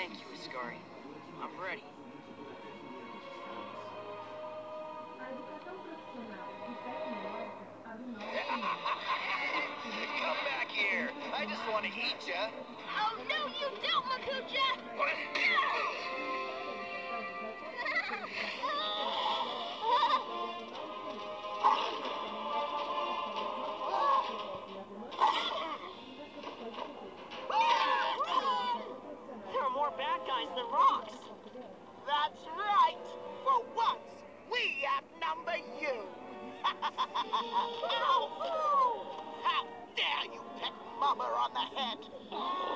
Thank you, Ascari. I'm ready. Come back here. I just want to eat ya. Oh, no, you don't, Makucha! There are more bad guys than rocks. That's right. For once, we outnumber you. How dare you peck Mama on the head?